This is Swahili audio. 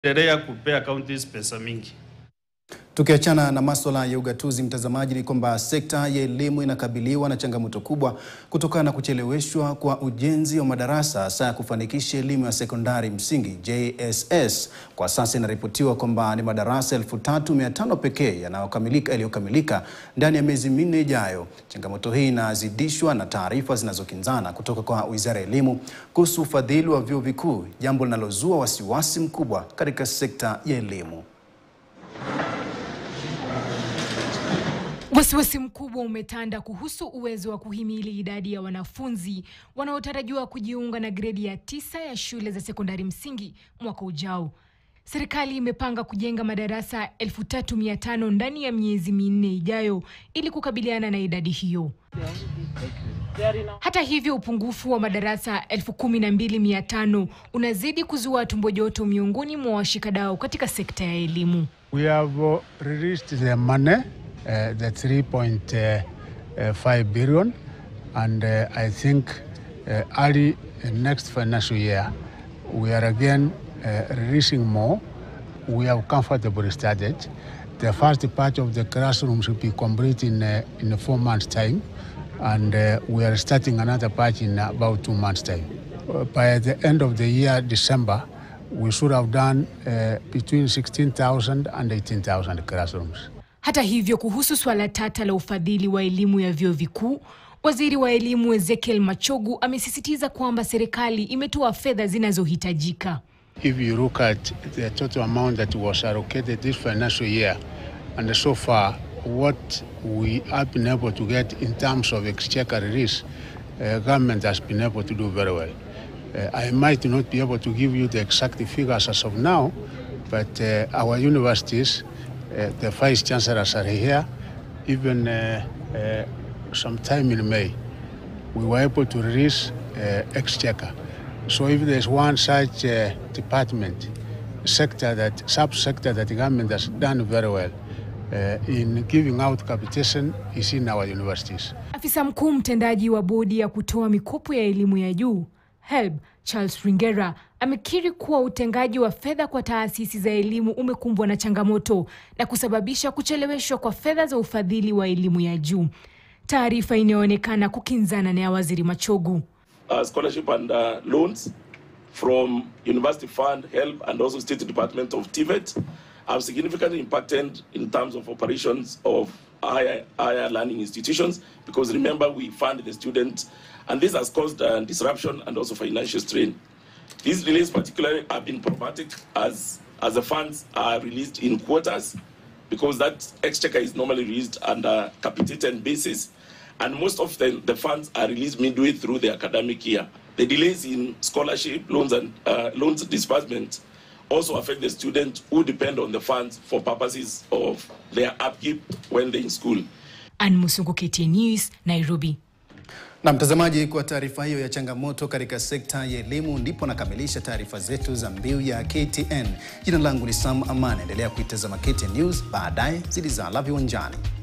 Endelea kupea counties pesa mingi. Tukiachana na masuala ya ugatuzi, mtazamaji, ni kwamba sekta ya elimu inakabiliwa na changamoto kubwa kutokana na kucheleweshwa kwa ujenzi wa madarasa hasa ya kufanikisha elimu ya sekondari msingi JSS. Kwa sasa inaripotiwa kwamba ni madarasa 3,500 pekee yaliyokamilika ndani ya miezi minne ijayo. Changamoto hii inazidishwa na taarifa zinazokinzana kutoka kwa Wizara ya Elimu kuhusu ufadhili wa vyuo vikuu, jambo linalozua wasiwasi mkubwa katika sekta ya elimu. Wasiwasi mkubwa umetanda kuhusu uwezo wa kuhimili idadi ya wanafunzi wanaotarajiwa kujiunga na gredi ya 9 ya shule za sekondari msingi mwaka ujao. Serikali imepanga kujenga madarasa 3,500 ndani ya miezi minne ijayo ili kukabiliana na idadi hiyo. Hata hivyo, upungufu wa madarasa 12,500 unazidi kuzua tumbo joto miongoni mwa washikadau katika sekta ya elimu. We have released the money, the 3.5 billion, and I think early next financial year we are again releasing more. We have comfortably started. The first part of the classrooms will be complete in 4 months' time, and we are starting another part in about 2 months' time. By the end of the year, December, we should have done between 16,000 and 18,000 classrooms. Hata hivyo, kuhusu swala tata la ufadhili wa elimu ya vyuo vikuu, Waziri wa Elimu Ezekiel Machogu amesisitiza kwamba serikali imetoa fedha zinazohitajika. If you look at the total amount that was allocated this financial year, and so far what we have been able to get in terms of exchequer release, government has been able to do very well. I might not be able to give you the exact figures as of now, but our universities, the Vice Chancellors are here. Even sometime in May, we were able to release exchequer. So if there's one such department, subsector that the government has done very well in giving out capitation is in our universities. Afisa mkuu mtendaji wa bodi ya kutoa mikopo ya elimu ya juu, HELB, Charles Ringera, amekiri kuwa utengaji wa fedha kwa taasisi za elimu umekumbwa na changamoto na kusababisha kucheleweshwa kwa fedha za ufadhili wa elimu ya juu. Taarifa inaonekana kukinzana na ya Waziri Machogu. Scholarship and loans from University Fund, HELB, and also State Department of TVET have significantly impacted in terms of operations of higher learning institutions, because remember, we fund the students, and this has caused disruption and also financial strain. These delays particularly have been problematic as the funds are released in quarters, because that exchequer is normally released under capitated basis, and most of the funds are released midway through the academic year. The delays in scholarship, loans, and loans disbursement also affect the students who depend on the funds for purposes of their upkeep when they're in school. Ann Musungu, KTN News, Nairobi. Na mtazamaji, kwa taarifa hiyo ya changamoto katika sekta ya elimu ndipo nakamilisha taarifa zetu za mbiu ya KTN. Jina langu ni Sam Amani. Endelea kuitazama KTN News, baadaye ziliza la viwanjani.